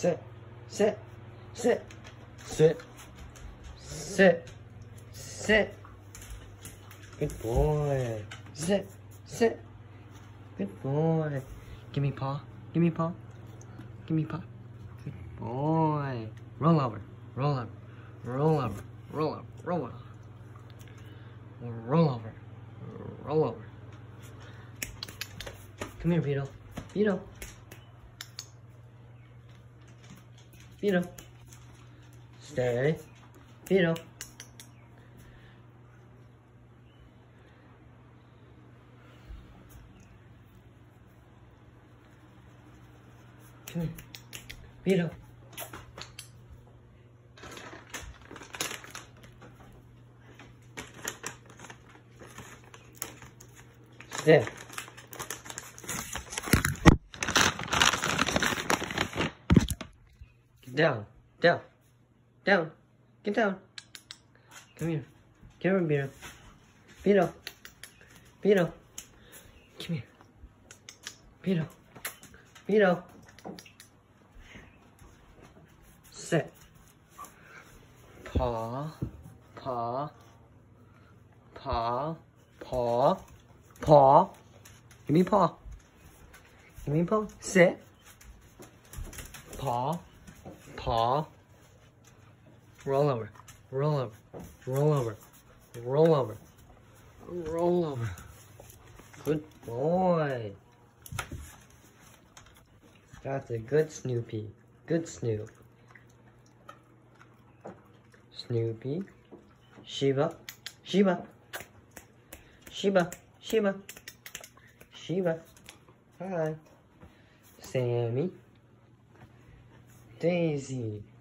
Sit. Sit. Sit. Sit. Sit. Sit. Good boy. Sit. Sit. Good boy. Give me paw. Give me paw. Give me paw. Good boy. Roll over. Roll over. Roll over. Roll over. Roll over. Roll over. Roll over. Come here, Beetle. Beetle. Beetle. Stay. Beetle. Come here. Beetle. Stay. Get down. Down. Down. Get down. Come here. Come here, Beetle. Beetle. Beetle. Come here. Beetle. Beetle. Sit. Paw. Paw. Paw. Paw. Paw. Give me paw. Give me paw. Sit. Paw. Paw. Roll over. Roll over. Roll over. Roll over. Roll over. Good boy. That's a good Snoopy. Good Snoop. Snoopy. Shiba. Shiba. Shiba. Shiba. Shiba. Hi. Sammy. Daisy.